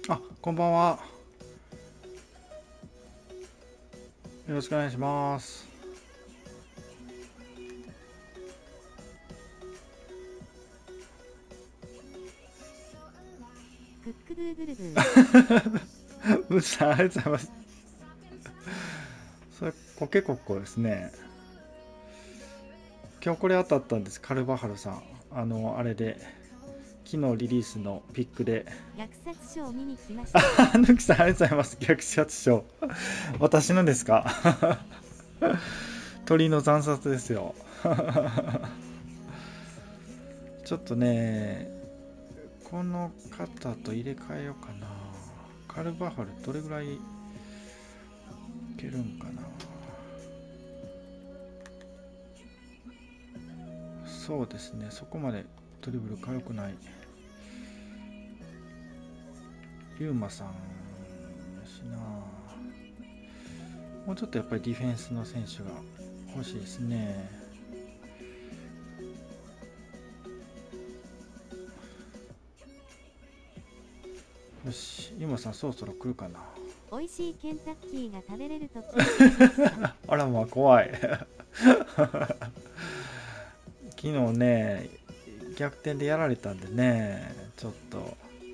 あ、こんばんは。よろしくお願いします。 クックドゥーグルドゥ。 ブーさん、ありがとうございます。それ、コケコッコですね。今日これ当たったんです、カルバハルさん。あれで、昨日リリースのピックで。 虐殺書を見に来ました。 あ、ぬきさん、ありがとうございます。虐殺症。私のですか？鳥の惨殺ですよ。ちょっとね、この方と入れ替えようかな。カルバハル、どれぐらいいけるんかな。そうですね、そこまでドリブル軽くない。ユーマさんやしな。もうちょっとやっぱりディフェンスの選手が欲しいですね。よし、ユーマさんそろそろ来るかな。 美味しいケンタッキーが食べれると聞いてきました。 あらまあ怖い。昨日ね、逆転でやられたんでね、ちょっと。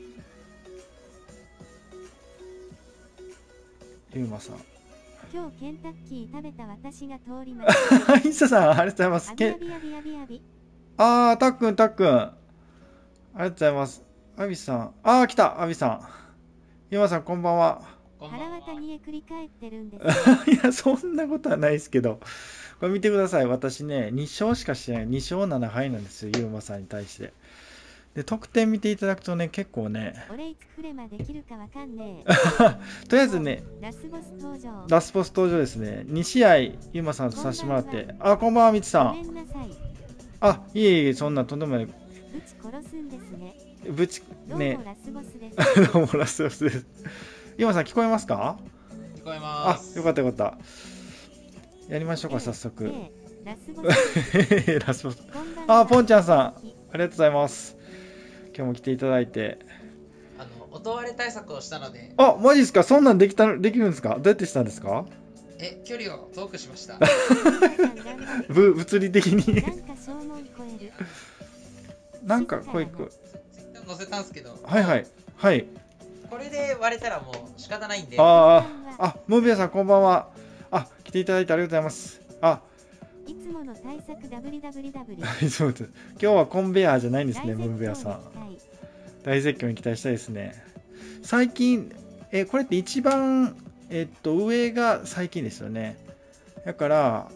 ユーマさん。 今日ケンタッキー食べた私が通りました。 インサさん、ありがとうございます。 アビアビアビアビアビ。 たっくん、たっくん。ありがとうございます。アビさん。来た、アビさん。ユーマさん、こんばんは。 腹渡にへ繰り返ってるんですか？ いや、そんなことはないですけど、これ見てください。私ね、2勝しかしてない。2勝7敗なんですよ、ユーマさんに対して。で、得点見ていただくとね、結構ね、 俺いつフレマできるかわかんねとりあええ。お、 ずね、 ラスボス登場。 ラスボス登場ですね。2試合、ユーマさんとさせてもらって。こんばんは、みつさごん。 めんなさい。 いえいえ、そんなとんでもない。 ぶち殺すんですね。 ぶち、 どうね、 もラスボスです。 どうもラスボスです。ユーマさん、聞こえますか？ 聞こえまよかっす。 たよかった。やりましょうか、早速。 ラスボス。 ラスボス。 こんばんは。 ポンちゃんさん、ありがとうございます。今日も来ていただいて。 音割れ対策をしたので、 マジですか？そんなんできるんですか？どうやってしたんですか？ 距離を遠くしました。 物理的に。 なんか消耗超える。 なんかこういく。 ツイッター載せたんですけど、 はいはい。はい。 これで割れたらもう仕方ないんで、 ムービアさんこんばんは。来ていただいてありがとうございます。 いつもの対策 WWW。 そうです。今日はコンベアーじゃないんですね、ムービアさん。 大大絶叫に期待したいですね。最近、これって一番、上が最近ですよね。だから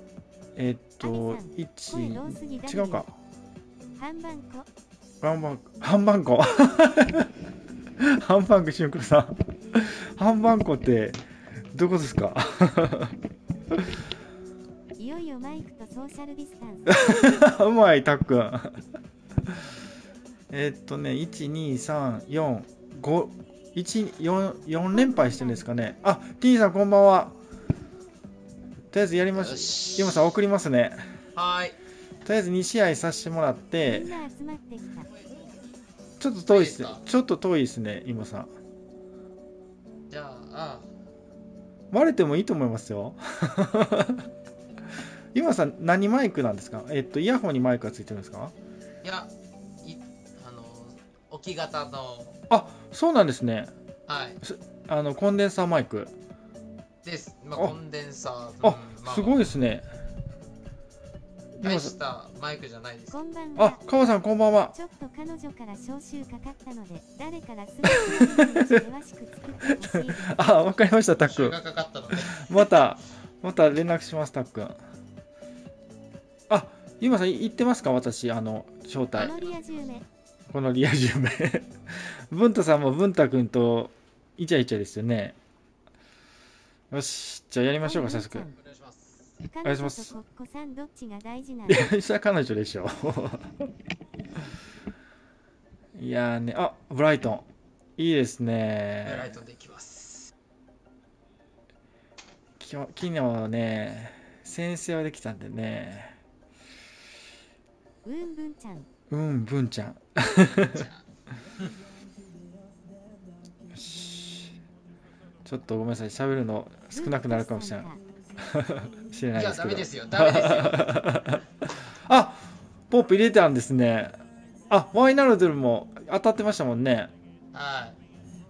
、1、違うか。 ハンバンコ。 ハンバンコ。ハンバンコシュンクロさん。ハンバンコってどこですか？ いよいよマイクとソーシャルディスタンス。 うまい、たっくん。1、2、3、4、5、1、4連敗してるんですかね。ティーンさんこんばんは。とりあえずやりましょう。今さん送りますね。 はーい。 とりあえず2試合させてもらって、 みんな集まってきた。 ちょっと遠いですね。ちょっと遠いですね、今さん。 じゃあ、 割れてもいいと思いますよ。今さん何マイクなんですか？イヤホンにマイクがついてるんですか？ いや、い、置き型の、 そうなんですね。 はい、 コンデンサーマイク。 です。コンデンサー、 すごいですね。 大したマイクじゃないです。 こんばんは。 川さんこんばんは。 ちょっと彼女から招集かかったので、誰からすぐに詳しく作ってほしいです。 わかりました、たっくん。 がかかったので。 また連絡します、たっくん。今さん言ってますか？私、招待。 このリア充め。 このリア充名。文太さんも文太くんとイチャイチャですよね。よし、じゃあやりましょうか、早速。 お願いします。 お願いします。 彼女とコッコさんどっちが大事なの？ いや、それは彼女でしょ。いやーね、ブライトン。いいですね。 ブライトでいきます。 昨日ね、先制はできたんでね。 文ちゃん。 文ちゃん。よし。 ちょっとごめんなさい、喋るの少なくなるかもしれない知れないいや、 ですけど。 ダメですよ。ダメですよ。 あ、ポップ入れてあるんですね。あ、ワイナルドルも当たってましたもんね。 はい。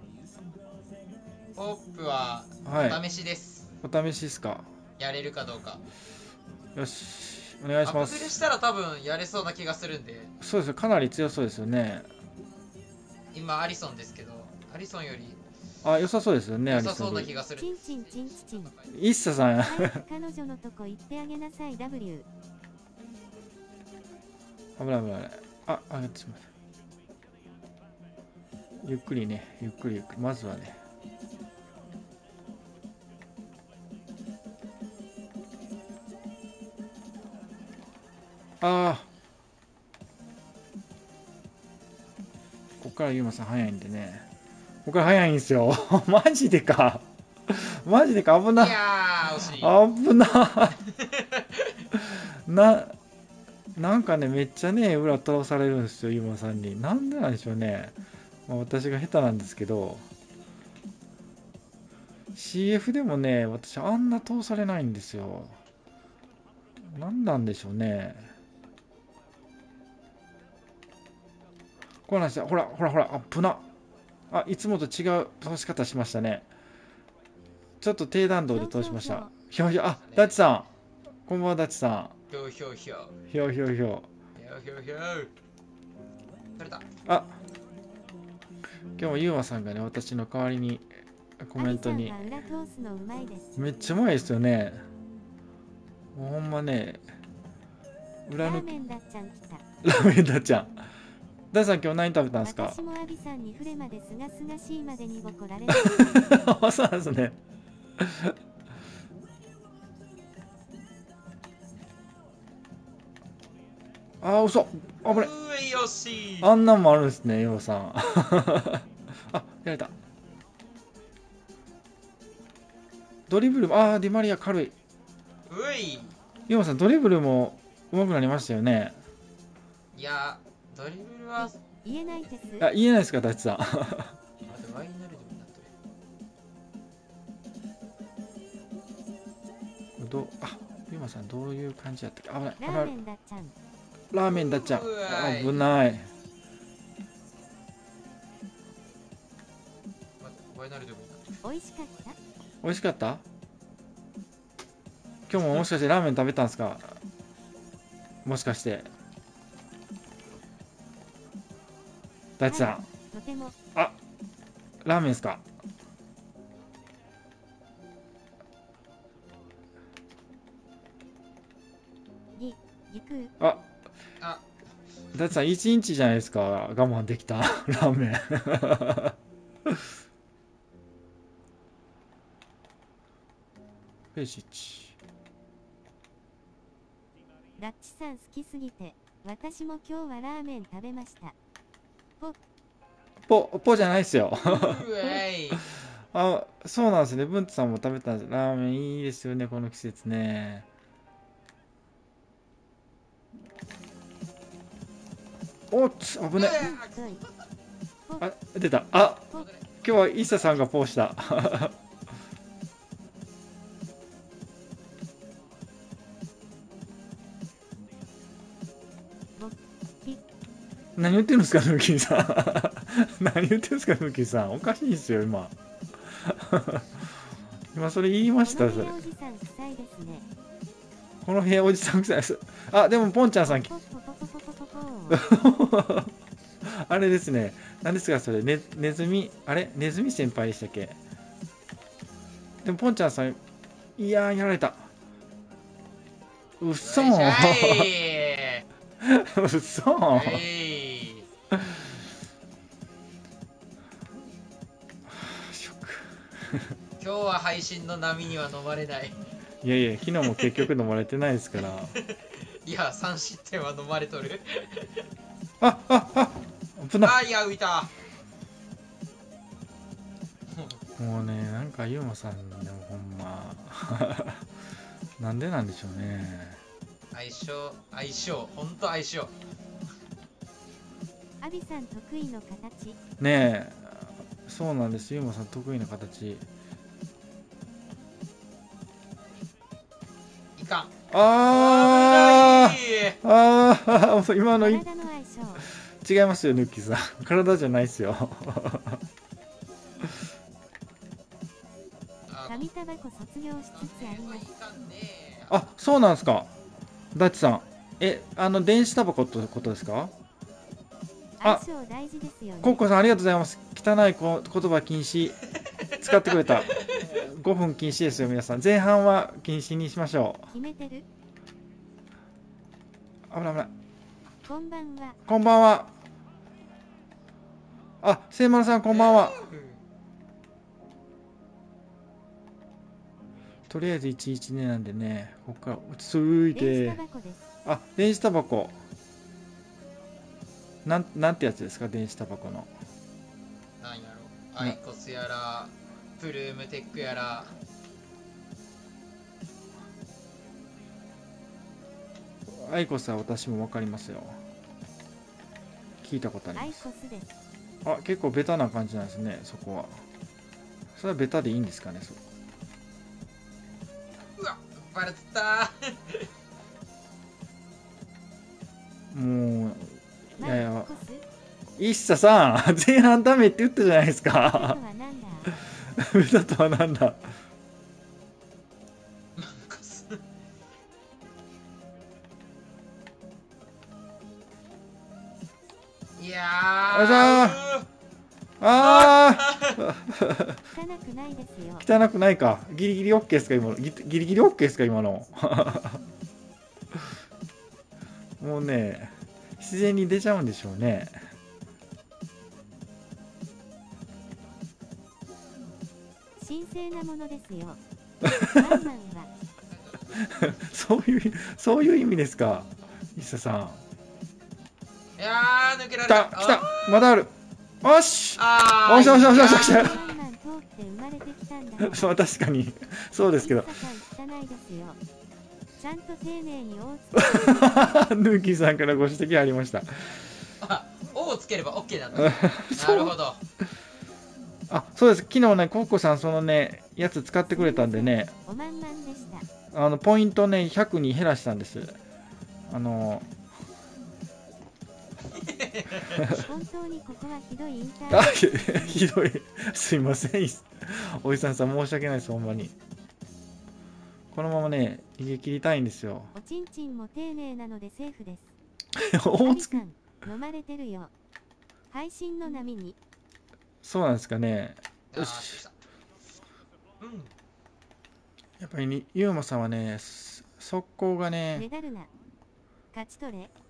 ポップははい。 お試しです。 お試しですか。 やれるかどうか。 よし、お願いしアッまプグレしたす。 ら多分やれそうな気がするんで、 そうですよ、かなり強そうですよね。 今アリソンですけど、アリソンよりあ、良さそうですよね、ア良さそうなリソンより。 気がするんです。 チンチンチンチチン。 イッサさん。 早く彼女のとこ行ってあげなさい W。 危ない危ない危ない。あ、上がってしまった。ゆっくりね、ゆっくりゆっくり。まずはね。ああ。ここからユーマさん早いんでね。ここから早いんですよ。マジでか。マジでか、危いな。 やー、惜しい。 危な。な、なんかね、めっちゃね、裏通されるんですよ、ユーマさんに。なんでなんでしょうね。まあ、私が下手なんですけど、CF でもね、私あんな通されないんですよ。なんなんでしょうね。こうなんですよ。ほら、ほら、ほら、あ、危な。あ、いつもと違う通し方しましたね。ちょっと低弾道で通しました。ひょひょ、あ、ダチさん。こんばんは、ダチさひょうひょうひょう。 ん。ひょひょひょ。 ひょうひょうひょう。取れた。 あ、今日もユーマさんがね、私の代わりにコメントに。 アリさんが裏通すのうまいです。 めっちゃうまいですよね。もうほんまね、裏抜き。 ラーメンだっちゃん来た。 ラーメンダちゃん。ダチさん今日何食べたんですか？ 私もアビさんに触れまですがすがしいまでに怒られる。 そうなんですね。あー、嘘。危ない。 うえよし。 あんなんもあるんですね、ユーマさん。あ、やれた。ドリブルも、あー、ディマリア軽い。 うい。 ユーマさん、ドリブルも上手くなりましたよね。 いや、ドリブルは、 言えないです。 あ、言えないですか、ダチさん。 待って、ワイナルドになってあ、ユーマさん、どういう感じやったっけ？危ない、危ラーない。 メンだっちゃん。 ラーメンダちゃん。 うわい。 危ない。 待って、ワイナルドになってる。 美味しかった。 美味しかった？今日ももしかしてラーメン食べたんですか？もしかして。ダチさん。 とても。 あ、ラーメンですか？ ぎく。 あ、 あ、 ダチさん、1日じゃないですか。我慢できた。ラーメン。ページ1。 ダッチさん好きすぎて、私も今日はラーメン食べました。 ポじゃないですよ。 うえい。 あ、そうなんですね。ブンツさんも食べたんです。ラーメンいいですよね、この季節ね。おっつ、危ね。あ、出た。あ、今日はイッサさんがポーした。何言ってるんですか、ヌーキーさん。何言ってるんですか、ヌーキーさん。おかしいですよ、今。今それ言いました、それ。 この部屋おじさん臭いですね。 この部屋おじさん臭いです。あ、でもポンちゃんさん、あれですね。何ですか、それ。ネズミ、あれネズミ先輩でしたっけ？でもポンちゃんさん、いやー、やられた。うっそよいしょー。 いうっそー。 えい。 ショック。 今日は配信の波には飲まれない。 いやいや、昨日も結局飲まれてないですから。 いや、3失点は飲まれとる。 危ない。 あ、いや、浮いた。 もうね、なんかユーマさんでもほんま。なんでなんでしょうね。 相性、ほんと相性。 アビさん得意の形。 ねえ、そうなんです。ユーマさん得意な形。 かん。 あ危ーあー、今の体の相性。 違いますよ、ヌッキーさん。体じゃないですよ。 紙タバコ卒業しつつあります。 あ、そうなんですか。ダッチさん。電子タバコってことですか？あ、 相性大事ですよね。 コッコさんありがとうございます。汚い言葉禁止。使ってくれた。5分禁止ですよ、皆さん。前半は禁止にしましょう。 決めてる？ 危ない危ない。 こんばんは。 こんばんは。あ、せいまるさんこんばんは。とりあえず112なんでね、ここから落ち着い電子タて。 バコです。 あ、電子タバコ。なんてやつですか、電子タバコの。 なんやろ、アイコスやらプルームテックやら。 アイコスは私も分かりますよ。聞いたことありアイます。 コスです。 あ、結構ベタな感じなんですね、そこは。それはベタでいいんですかね、そこ。 うわ、バレてたもう、いやいやマイコ、ス？ 一茶さん、前半ダメって言ったじゃないですベタとか。 はなんだ？ ベタとはなんだ。 いやあじゃーあ汚くないですよ。 汚くないか。ギリギリ OK ですか、今の。ギリギリ OK ですか、今の。もうね、自然に出ちゃうんでしょうね。 神聖なものですよ。ワンマンはそういう意味ですか、石田さん。 いやー抜けられた。 来たまだある。よしあーよしよしよしよしよしワンマン通って生まれてきたんだから。 そう、確かに。そうですけど。 一茶さん汚いですよ。ちゃんと丁寧に大つヌーキーさんからご指摘ありました。 あ、O をつければ OK なんだ。なるほど。 あ、そうです。昨日ね、コッコさん、そのね、やつ使ってくれたんでね、 おまんまんでした。 ポイントね、100に減らしたんです。 本当にここはひどいインターネット。 ひどい。すいません。おじさんさん、申し訳ないです、ほんまに。このままね、逃げ切りたいんですよ。 おちんちんも丁寧なのでセーフです。 大月アリさん、飲まれてるよ。配信の波に。 そうなんですかね。よあーし。 うん。 やっぱりに、ユーマさんはね、速攻がメね、 ダルな。勝ち取れ。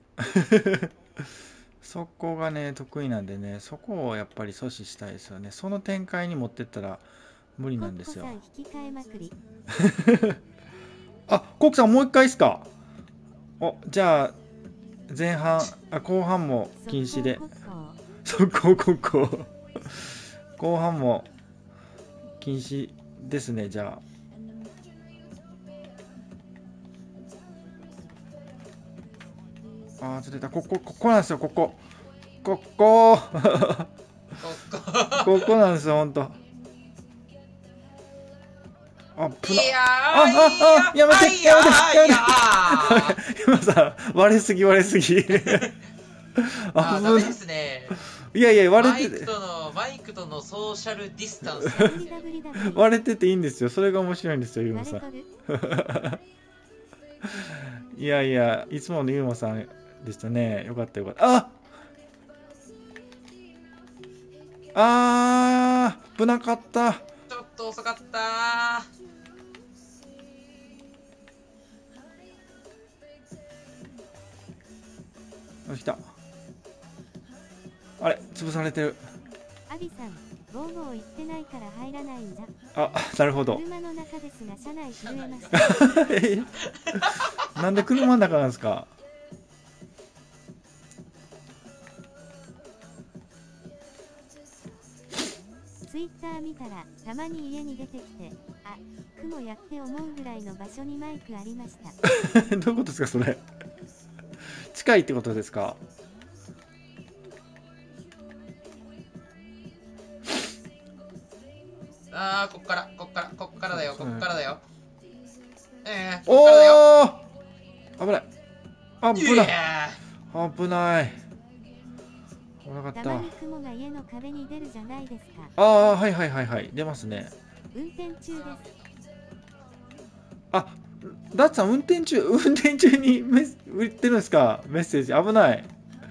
速攻がね、得意なんでね、そこをやっぱり阻止したいですよね。その展開に持ってったら無理コなんですよ。 ッコさん引き換えまくり。 あ、コックさんもう一回いいっすか？じゃあ、前半、後半も禁止で。 速攻コッコ速攻、後半も禁止ですね、じゃあ。ずれた。ここなんですよ、ここ。ここ。ここなんですよ、ほんと。 いやーやめていやーいや今さ、割れすぎ。 ーあー、ダメですね。 いやいや、 マイクとのソーシャルディスタンス。 割れてていいんですよ。それが面白いんですよ、ユーマさん。いやいや、いつものユーマさんでしたね。よかったよかった。危なかった。 ちょっと遅かった来た。あれ、潰されてる。 アビさん、ゴーゴー言ってないから入らないんじゃ。 なるほど。 車の中ですが車内震えました。 なんで車の中なんですか？ ツイッター見たらたまに家に出てきて、あ、雲やって思うぐらいの場所にマイクありました。 どういうことですか、それ。近いってことですか？ こっからだよ。 こっからだよ。 おー、危ない。危ない。危ない。危なかったた。 まに雲が家の壁に出るじゃないですか。 ああ、はいはいはいはい。出ますね。 運転中です。 あ、ダッツさん運転中に売ってるんですか？メッセージ。危ない。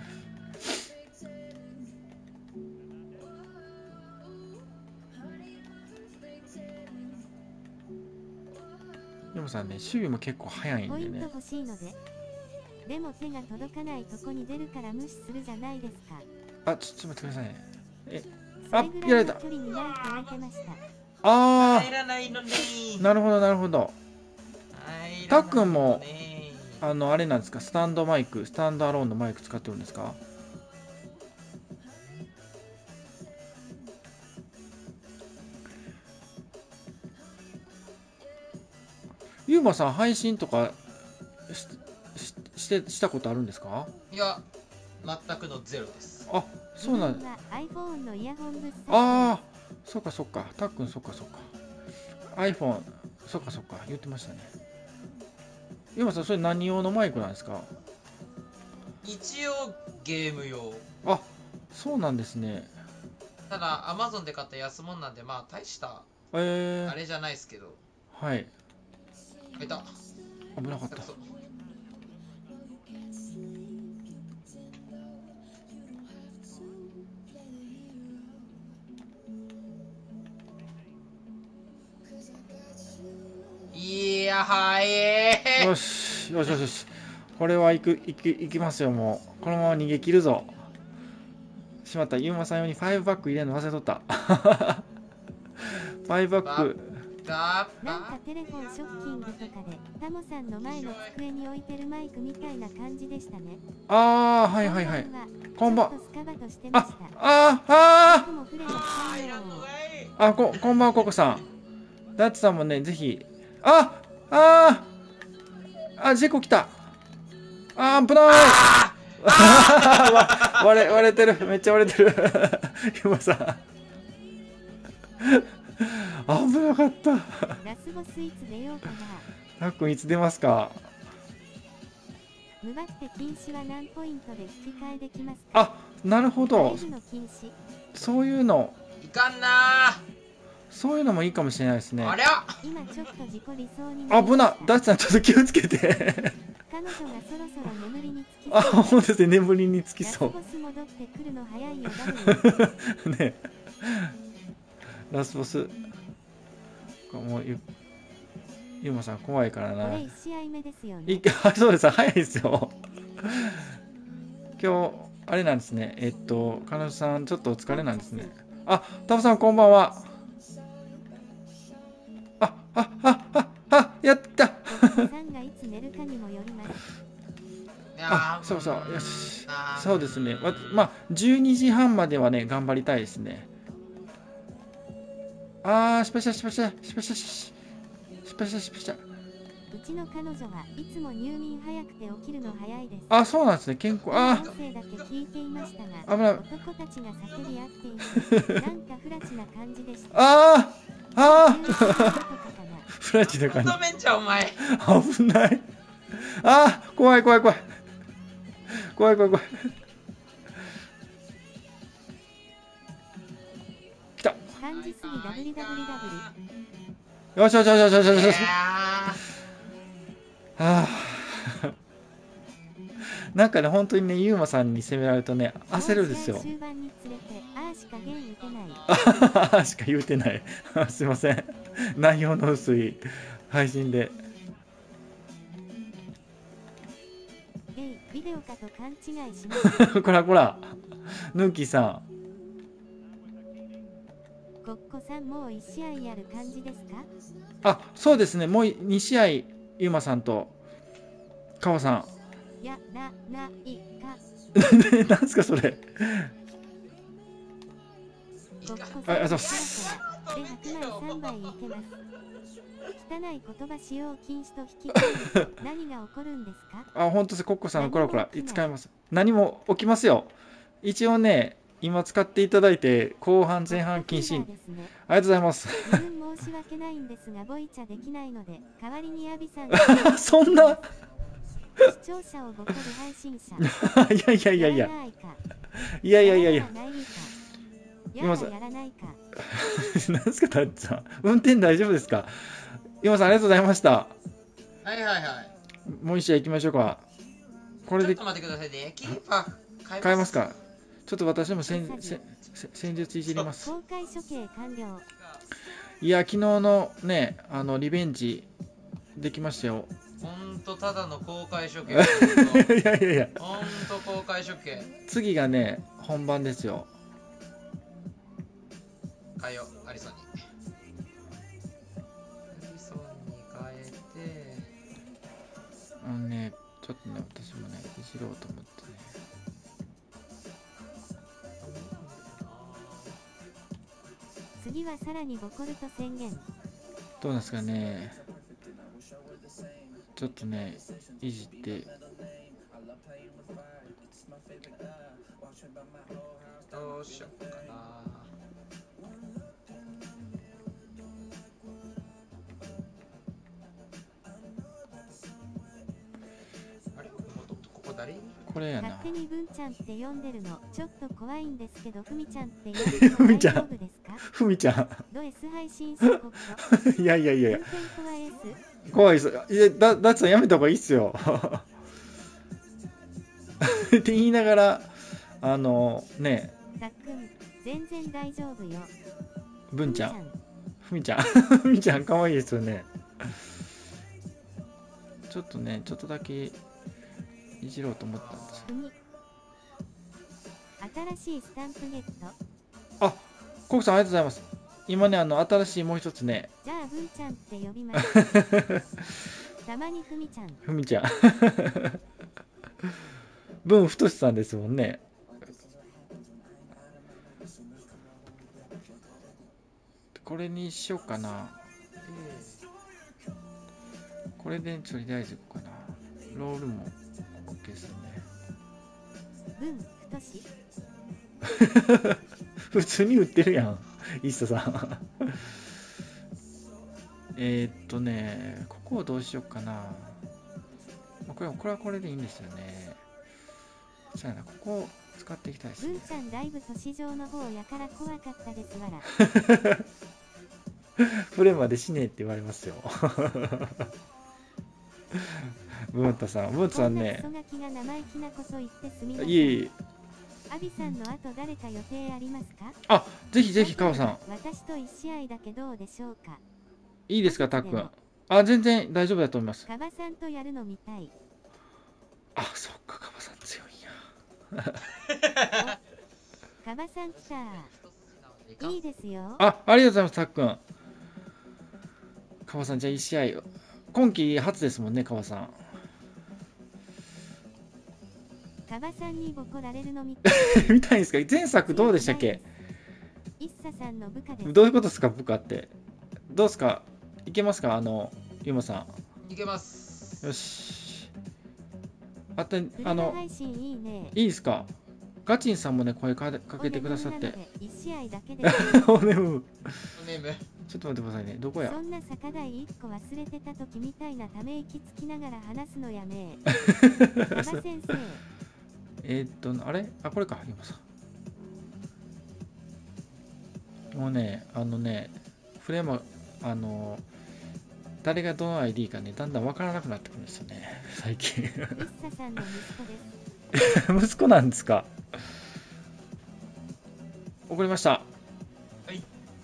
でもさね、守備も結構早いんポイントでね。 欲しいので。でも手が届かないとこに出るから無視するじゃないですか。 あ、ちょっと待ってくださいね。 それぐらいの距離にマイク置いてました。 あ入らないのねあ、なるほどなるほど。たっくんもねあれなんですか、スタンドアローンのマイク使ってるんですか？ゆうまさん、配信とかしたことあるんですか？ いや、全くのゼロです。 あ、そうなん自分は iPhone のイヤホンブッああ、そっかそっか。たっくん、そっかそっか。iPhone、そっかそっか。言ってましたね。ゆうまさん、それ何用のマイクなんですか？ 一応ゲーム用。 あ、そうなんですね。 ただ Amazon で買った安物なんで、まあ大したあれじゃないですけど。 はい。 いた。 危なかった。 いや、はえよし、よしよしよし。これは行きますよ、もう。このまま逃げ切るぞ。しまった、ゆうまさん用に5バック入れるの忘れとった。5バック。 なんかテレフォンショッキングとかでタモさんの前の机に置いてるマイクみたいな感じでしたね。 ああ、はいはいはい。こんばんこんばんは、ココさん。ダッツさんもね、ぜひ。ジェコ来た。危ない割れてる。めっちゃ割れてる。ゆうまさん。危なかった。 ラスボスいつ出ようかな。 たっくんいつ出ますか？ 無バって禁止は何ポイントで引き換えできますか？ あ、なるほど。そういうの。 いかんなそういうのもいいかもしれないですね。 ありゃ今ちょっと自己理想に危な。ダッチさんちょっと気をつけて。 彼女がそろそろ眠りにつきそう。本当ですね。眠りにつきそう。 ラスボス戻ってくるの早いよね。ラスボス。もうゆうまさん怖いからな。 これ1試合目ですよね。 そうです。早いですよ。今日あれなんですね。彼女さんちょっとお疲れなんですね。タモさんこんばんは。やった。そうそう。よし。そうですね。まあ12時半まではね頑張りたいですね。スペシャ。 うちの彼女はいつも入眠早くて起きるの早いです。 そうなんですね。健康。 音声だけ聞いていましたが、 危ない。 男たちが叫び合っていて、なんかフラチな感じでした。 フラチな感じ。 めっちゃお前。 危ない。怖い。来た。 感じすぎ WWW。 よし。なんかね、本当にね、ゆうまさんに攻められるとね、焦るんですよ。 終盤につれて、しか言うてない。すいません。内容の薄い配信で。 ビデオかと勘違いしました。 こら、ヌーキーさん。 コッコさんもう1試合やる感じですか？ そうですね。もう2試合、ゆうまさんと川さん。 ないか。 なんすかそれ。 コッコさんで100枚3倍いけます。汚い言葉使用禁止と引き換えに何が起こるんですか？ 本当です。コッコさん、こら使います。何も起きますよ。一応ね、今使っていただいて後半前半禁止。ありがとうございます。 自分も申し訳ないんですがボイチャできないので代わりにアビさんがそんな視聴者をボコる配信者いやいやいやいややらないかいやいやいやいややらないか今さやらないか何ですかタッチさん、運転大丈夫ですか？今さんありがとうございました。 はいはいはい。 もう一試合行きましょうか。これでちょっと待ってくださいね。キーパー変えますか？ちょっと私も戦術いじります。 公開処刑完了。 いや昨日のねリベンジできましたよ。 ほんとただの公開処刑。 いやいやいや、 ほんと公開処刑。 次がね本番ですよ。 変えよう、アリソンに。アリソンに変えて。 ね、ちょっとね私もねいじろうと思ってね。 次はさらにボコルと宣言。 どうなんですかね。ちょっとねいじってどうしようかな。あれ、ここ誰？ これやな。 勝手に文ちゃんって呼んでるのちょっと怖いんですけど、ふみちゃんって呼んでも大丈夫ですか？ ふみちゃんド S 配信者国いやいやいやいや、 運転怖いです。 怖いです。いやだっつさんやめた方がいいっすよって言いながらねたっくん全然大丈夫よ。 文ちゃんふみちゃんふみちゃん可愛いですよね。ちょっとねちょっとだけいじろうと思ったんですよ。 新しいスタンプゲット。 あ、コクさんありがとうございます。今ね新しいもう一つね。 じゃあ文ちゃんって呼びますたまにふみちゃん。 ふみちゃん文太さんですもんね。これにしようかな。これでとりあえずいこうかな。ロールも OK ですね。 文太し普通に売ってるやん、イッサさんここをどうしようかな。これはこれでいいんですよね。そうやな、ここを使っていきたいですね。 文ちゃんだいぶ年上の方やから怖かったですわらフレまで死ねって言われますよブンタさんね。 こんなクソガキが生意気なこと言ってすみません。 いえいえ。 アビさんの後誰か予定ありますか？ あ、ぜひぜひカオさん。 私と1試合だけどうでしょうか？ いいですかたっくん。あ、全然大丈夫だと思います。 カバさんとやるの見たい。 あ、そっか、カバさん強いんやカバさん来た。いいですよ。 ありがとうございますたっくん。カバさんじゃあ1試合今季初ですもんね、カバさん。 カバさんにボコられるの見たい見たいんですか？前作どうでしたっけ？ イッサさんの部下です。 どういうことですか部下って。どうですか？いけますかユマさん。いけます。 よし。 配信いいね。 いいですか？ガチンさんもね声かけてくださって。 1試合だけでおねむ。ちょっと待ってくださいね。どこや？ そんな酒代1個忘れてた時みたいなため息つきながら話すのやめカバ先生。 あれ？あ、これか、ユマさん。もうね、フレーム、誰がどの ID かね、だんだんわからなくなってくるんですよね、最近。 イッサさんの息子です。 息子なんですか？送りました。 はい。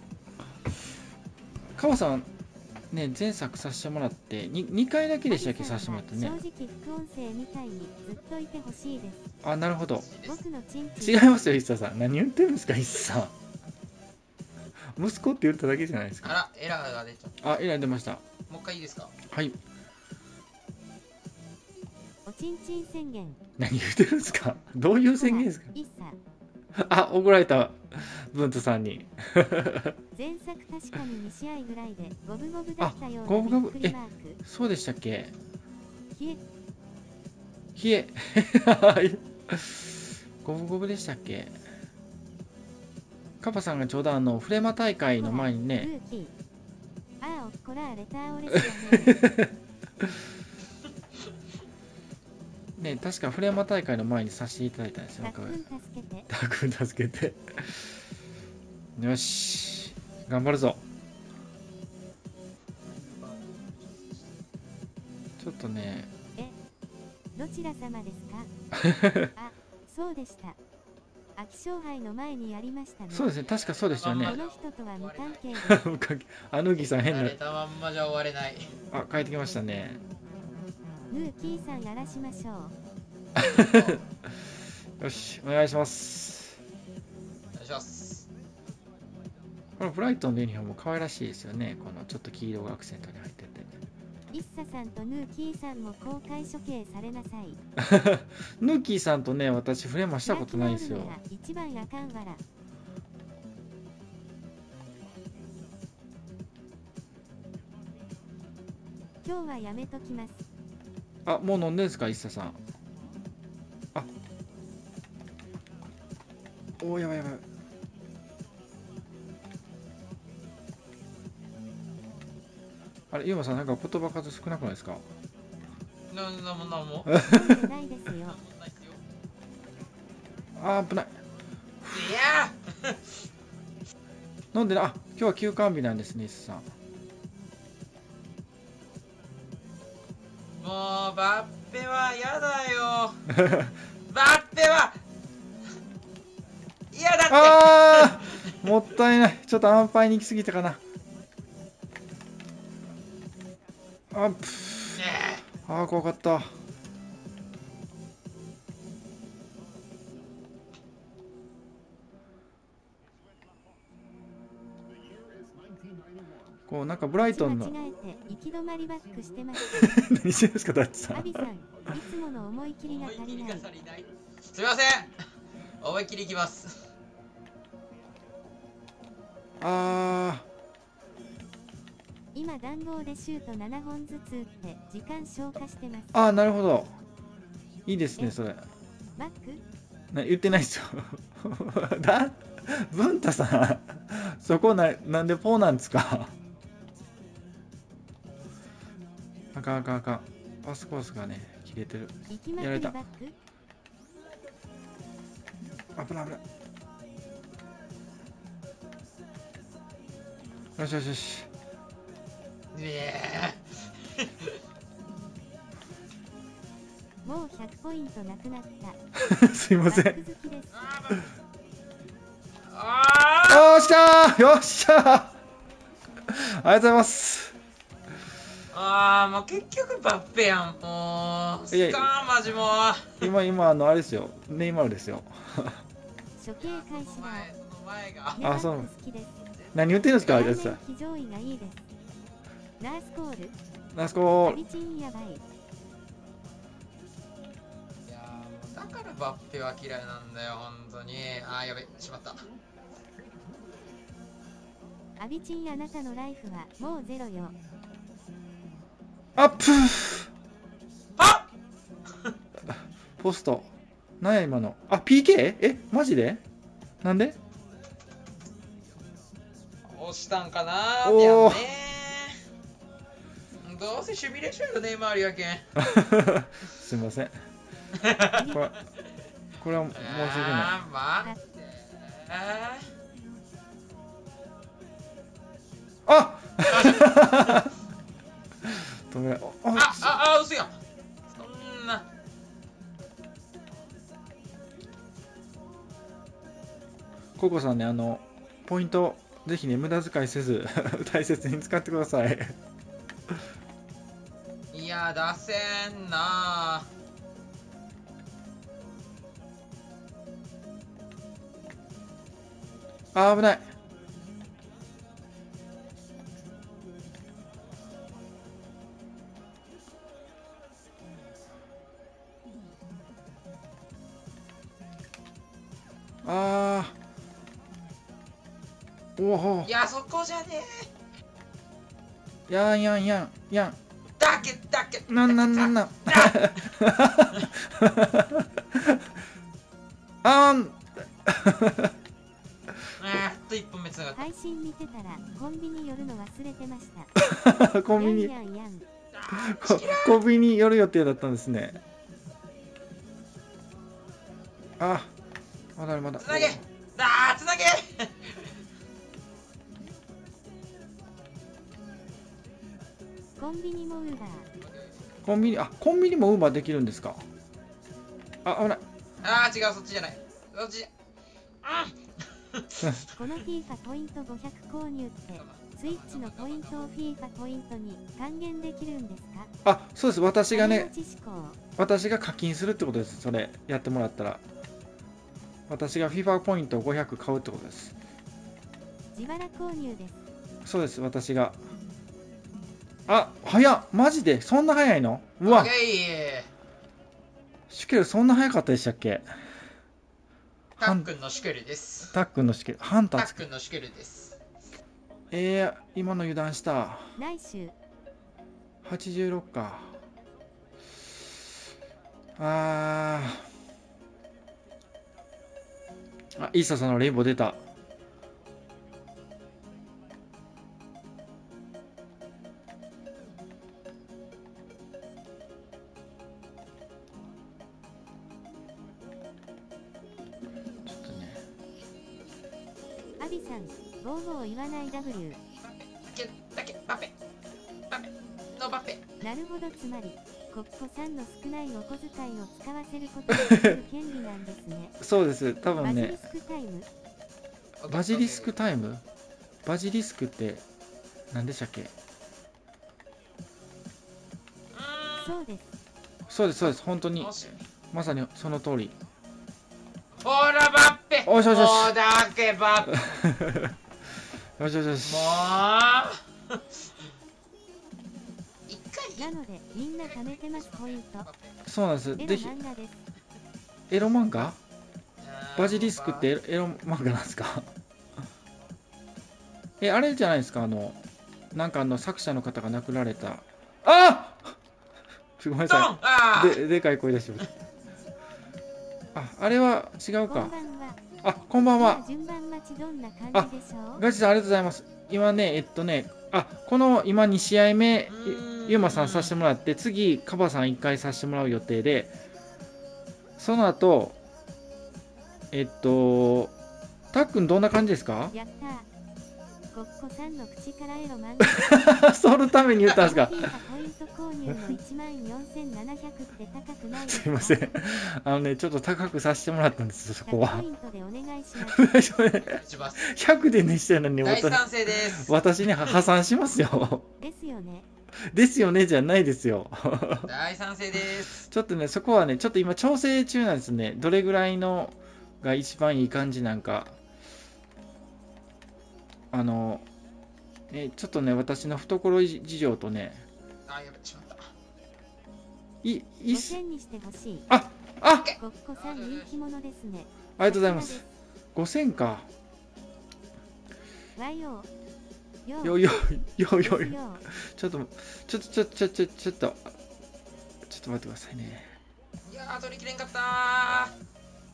カワさん、ね、前作させてもらって、2回だけでしたっけ、させてもらってね。 正直副音声みたいにずっといてほしいです。 あ、なるほど。 僕のチン違いますよ、イッサさん。何言ってるんですか、イッサ。息子って言っただけじゃないですか。 あら、エラーが出ちゃった。 あ、エラー出ました。 もう一回いいですか？ はい。 おちんちん宣言。 何言ってるんですか？どういう宣言ですか？ イッサ。 あ、怒られた、ブントさんに。 前作確かに2試合ぐらいでゴブゴブだったような。 ゴブゴブ、 びっくりマーク。 そうでしたっけ？ 冷え。ゴブゴブでしたっけ？カパさんがちょうどフレマ大会の前にね、 ああ、おっこら、レターオレスだね。 ね、確かフレーマ大会の前にさせていただいたんですよ。 たっくん助けて。 たっくん助けて。よし、頑張るぞ。ちょっとね。 どちら様ですか？あ、そうでした。秋勝敗の前にやりましたね。 そうですね、確かそうでしたよね。 この人とは無関係です。 あぬぎさん変な。 慣れたまんまじゃ終われない。 あ、帰ってきましたね。 ヌーキーさんやらしましょう。よし、お願いします。 お願いします。 このブライトンのユニフォーム可愛らしいですよね。このちょっと黄色がアクセントに入ってて。 イッサさんとヌーキーさんも公開処刑されなさい。 ヌーキーさんとね、私フレーマしたことないんですよ。 一番あかんわら。今日はやめときます。 あ、もう飲んでんですか、イッサさん。あ、おー、やばいやばい。あれ、ユーマさん、なんか言葉数少なくないですか？ なんもないですよ。 あー、危ない。 いや飲んでな、あ、今日は休館日なんですね、イッサさん。 もうバッペは嫌だよ。バッペは嫌だって。 あー、もったいない。ちょっと安牌に行き過ぎたかな。あ、あー、怖かった。こうなんかブライトンの。 間違えて行き止まりバックしてました。 何してるんですか、ダッチさん。 アビさん、いつもの思い切りが足りない。 すみません。思いっきりいきます。 あ今談合でシュート7本ずつ打って時間消化してます。 あー、なるほど。いいですね、それ。 バック？ 言ってないですよ。文太さん、そこなんでポーなんですか？あかんあかんあかん。パスコースがね、切れてる。やられた。危ない危ない。よしよしよし。 もう100ポイントなくなった。 すいません。 バック好きです。 よっしゃー、よっしゃー。ありがとうございます。 もう結局バッペやん。もうスカーマジもう今あれですよ、ネイマールですよ。 処刑開始だ。 その前があ、そう。何言ってるんですか、あいつ。 非常位がいいです。ナースコール。 ナースコール。 アビチンやばい。 いやだからバッペは嫌いなんだよ、本当に。やべ、しまった。 アビチン、あなたのライフはもうゼロよ。 アップポスト。なんや今の。あ、PK？ マジで？なんで？ 押したんかなおー。 どうせ守備練習よね、周りやけん。 すいません。これは申し訳ない。 待って。 あ止めない。 嘘やん。そんな。 ココさんね、ポイント、ぜひね、無駄遣いせず、大切に使ってください。 いや、出せんな。 危ない。おお。 いや、そこじゃねえ。やん。 だけ。 なんあんと1本目つながった。 配信見てたらコンビニ寄るの忘れてました。 コンビニ、 やんやんやん。 コンビニ寄る予定だったんですね。あ、まだまだ。 つなげつなげコンビニもウーバー。 コンビニ、コンビニもウーバーできるんですか。危ない。 違う、そっちじゃない。そっちじゃこの FIFA ポイント500購入ってスイッチのポイントを FIFA ポイントに還元できるんですか。 そうです。私がね、 知識を私が課金するってことです。それやってもらったら、私が FIFA ポイントを500買うってことです。 自腹購入です。 そうです。私が。早っ。マジでそんな早いの。うわ、シュケルそんな早かったでしたっけ。 タックンのシュケルです。 タックンのシュケル、ハンタータックンのシュケルです。 今の油断した。 来週 86か。イーサさんのレインボー出た。 アビさん、ボーボー言わない W。 だけ、バペ、ノバペ。 なるほど、つまり、コッコさんの少ないお小遣いを使わせることができる権利なんですね。 そうです、多分ね。 バジリスクタイム。 バジリスクタイム？バジリスクって何でしたっけ？ そうです。 そうです、そうです、本当に。まさにその通り。 ほら、バッペ。 おしよしよし。 もうだけバッペ。 よしよしよし。 もう。一回。 なので、みんな貯めてます、ポイント。 そうなんです。 エロぜひ。 漫画です。 エロ漫画？バジリスクってエロ漫画なんですか？あれじゃないですか、なんか作者の方が亡くなられた。ごめんなさい。でかい声出してます。あれは違うか。こんばんは。 順番待ちどんな感じでしょう？ ガチさんありがとうございます。今ね、この今2試合目、ゆうまさんさせてもらって、次、カバさん1回させてもらう予定で、その後、たっくんどんな感じですか？ やったー。コッコさんの口からエロ漫画。 そのために言ったんですか？ ポイント購入の14,700って高くないですか？ すいません。ちょっと高くさせてもらったんです、そこは。 100ポイントでお願いします。 100でねしたのに、 大賛成です。 私に破産しますよ。 ですよね。 ですよねじゃないですよ。 大賛成です。 ちょっとね、そこはね、ちょっと今調整中なんですね。どれぐらいのが一番いい感じなんか。ちょっとね、私の懐事情とね。 やべしまった。 5000にしてほしい。コッコさん人気者ですね。 ありがとうございます。5000か。 わよ。 よ。ちょっと待ってくださいね。 いやー、取りきれんかったー。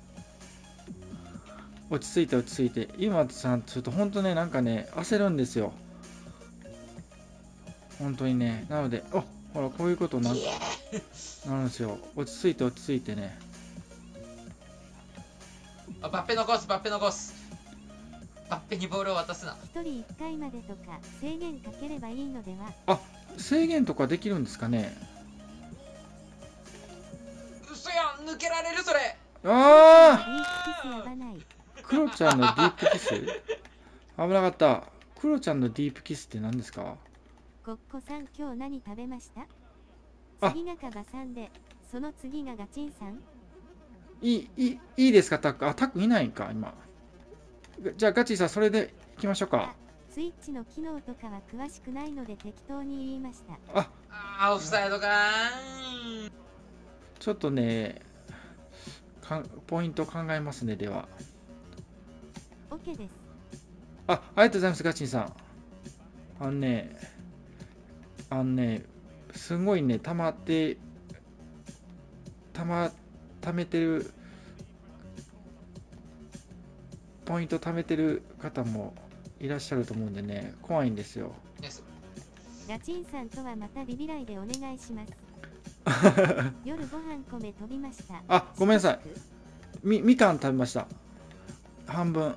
落ち着いて。今さん、ちょっと本当ね、なんかね、焦るんですよ。本当にね。なので、ほら、こういうことなんか、なるんですよ。落ち着いてね。 バッペ残す。バッペにボールを渡すな。 1人1回までとか制限かければいいのでは？ 制限とかできるんですかね？ 嘘やん、抜けられるそれ。 クロちゃんのディープキス？危なかった。クロちゃんのディープキスって何ですか？ コッコさん、今日何食べました？次がカバさんで、その次がガチンさん。 いいですか、タック。タックいないんか、今。じゃあ、ガチさん、それでいきましょうか。 スイッチの機能とかは詳しくないので適当に言いました。 オフサイドかー。 ちょっとね、ポイント考えますね、では。 OK です。 ありがとうございます、ガチンさん。すごいね、溜めてる。 ポイント貯めてる方もいらっしゃると思うんでね、怖いんですよ。 ラチンさんとはまたリビライでお願いします。夜ご飯米飛びました。 あ、ごめんなさい。みかん食べました。半分。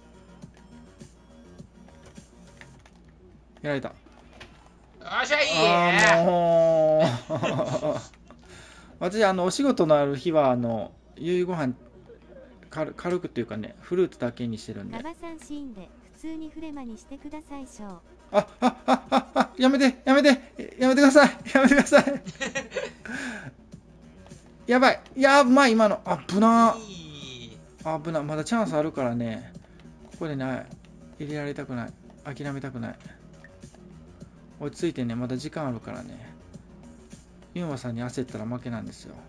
やられた。 よっしゃい。 もう私お仕事のある日は夕ご飯軽くっていうかね、フルーツだけにしてるんで。 カバさんシーンで普通にフレマにしてくださいショー。 やめてください。やめてください。やばい。やばい、今の。危な。危な。まだチャンスあるからね。ここでね、入れられたくない。諦めたくない。落ち着いてね、まだ時間あるからね。ユーマさんに焦ったら負けなんですよ。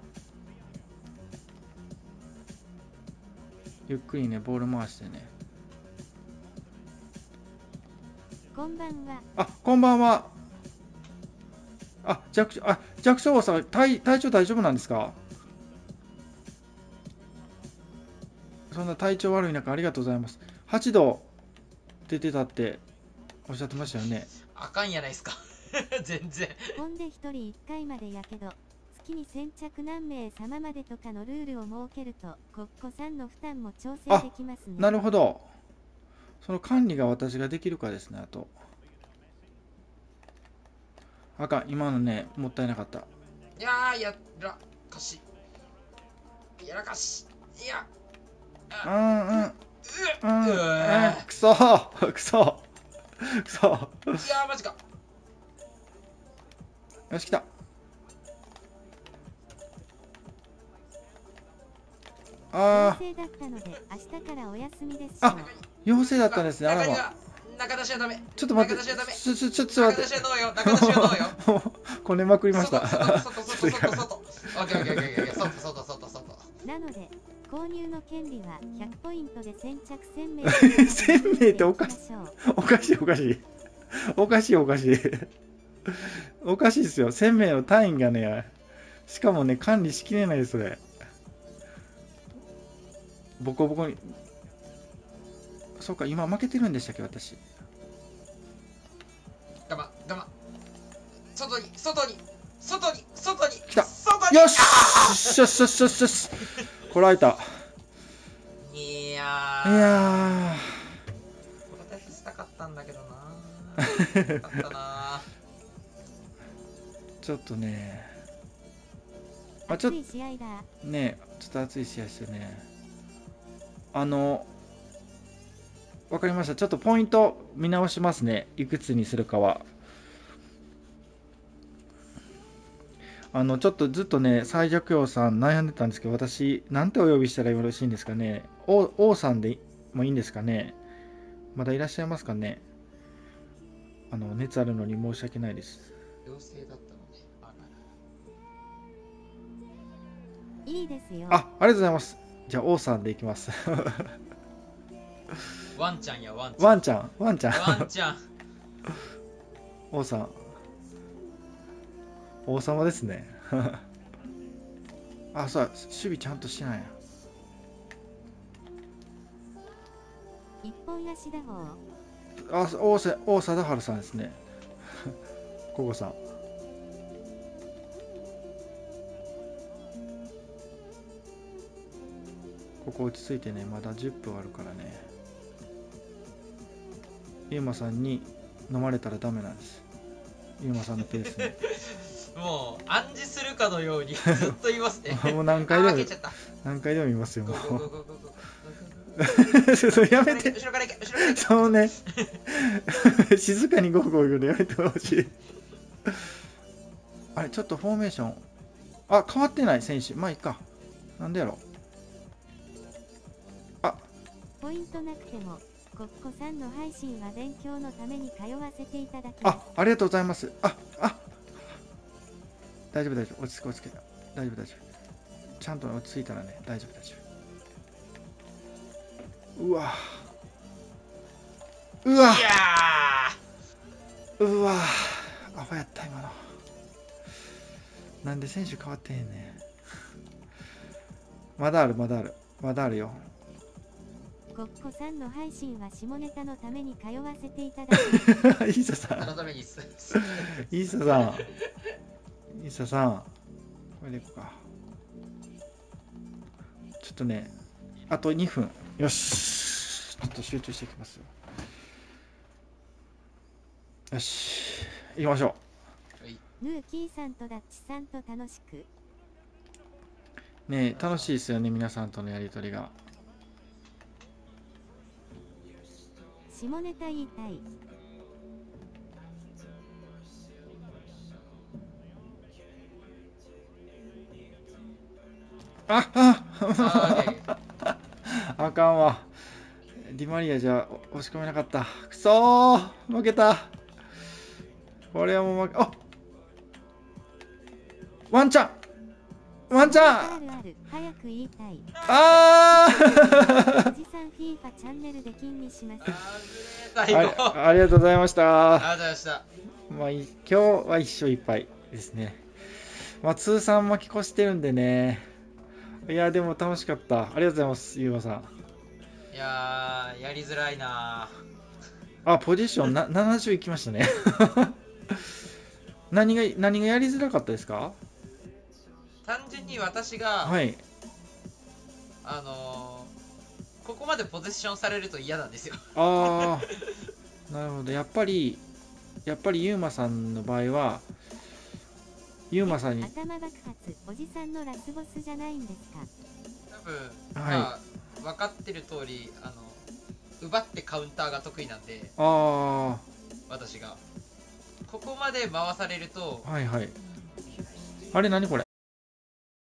ゆっくりね、ボール回してね。 こんばんは。 あ、こんばんは。弱小さん、体調大丈夫なんですか？そんな体調悪い中ありがとうございます。8度出てたっておっしゃってましたよね。 あかんやないですか。全然。 ほんで1人1回までやけど、月に先着何名様までとかのルールを設けると、コッコさんの負担も調整できますね。 なるほど。その管理が私ができるかですね、あと。あかん、今のね、もったいなかった。 いやー、やらかし。やらかし。いや。 くそ。いやー、マジか。 よし、来た。 陽性だったので明日からお休みです。 陽性だったんですね。あらま。 中出しはダメ。 ちょっと待って。ちょっと待って。 中出しはノーよ。中出しはノーよ。 こねまくりました。 外。 なので、購入の権利は100ポイントで先着1000名。 1000名っておかしい。おかしいですよ。1000名の単位がね、しかもね、管理しきれないです、それ。ボコボコに。そうか、今負けてるんでしたっけ、私。 我慢。外に。 来た。よし。こらえた。 いやー。 これだけしたかったんだけどな。よかったな。 ちょっとね。 熱い試合だ。 ね、ちょっと熱い試合ですよね。わかりました。ちょっとポイント見直しますね。いくつにするかは。ちょっとずっとね、最弱王さん悩んでたんですけど、私、なんてお呼びしたらよろしいんですかね。王さんでもいいんですかね。まだいらっしゃいますかね。熱あるのに申し訳ないです。 陽性だったのね。 いいですよ。 ありがとうございます。じゃあ、王さんでいきます。 ワンちゃんや、ワンちゃん。 王さん。王様ですね。そう、守備ちゃんとしないや。 一本足打法。 王貞治さんですね。ココさん。ここ落ち着いてね、まだ10分あるからね。ゆうまさんに飲まれたらダメなんです。ゆうまさんのペースに。 もう暗示するかのようにずっと言いますね。 もう何回でも言いますよ。もうやめて。そうね。静かにゴーゴー言うのやめてほしい。あれ、ちょっとフォーメーション。変わってない選手。まあいいか。なんでやろ。 ポイントなくても、コッコさんの配信は勉強のために通わせていただきます。 ありがとうございます。大丈夫。落ち着け。大丈夫。ちゃんと落ち着いたらね、大丈夫。うわ。アホやった今の。なんで選手変わってへんねん。まだあるよ。 コッコさんの配信は下ネタのために通わせていただきます。 イーサさそのん、 ためにすイーサさん、イーサさん、これでいこうか。ちょっとね、あと2分。よし。ちょっと集中していきますよ。よし。行きましょヌーキーさんとダッチさんと楽しく。 う。ねえ、楽しいですよね、皆さんとのやりとりが。 下ネタ言いたい。 あかんわ。ディマリアじゃ押し込めなかった。くそー、負けた。これはもう負け、あ、ワンチャンワンチャンあるある、早く言いたい。 あおじさん FIFA チャンネルで金にします。 ありがとうございました。 ありがとうございました。 まあ、今日は1勝1敗ですね。まあ、通算負け越してるんでね。いや、でも楽しかった。ありがとうございます、ゆうまさん。 いやー、やりづらいなあ、ポジション70いきましたね。何がやりづらかったですか？ 単純に私が、 はい。 ここまでポゼッションされると嫌なんですよ。 ああ、なるほど。やっぱりゆうまさんの場合は、ゆうまさんに、 頭爆発、おじさんのラスボスじゃないんですか？ 多分、 はいまあ、分かってる通り、奪ってカウンターが得意なんで、 あ私が。ここまで回されると、 あ、はいはい。あれ、何これ？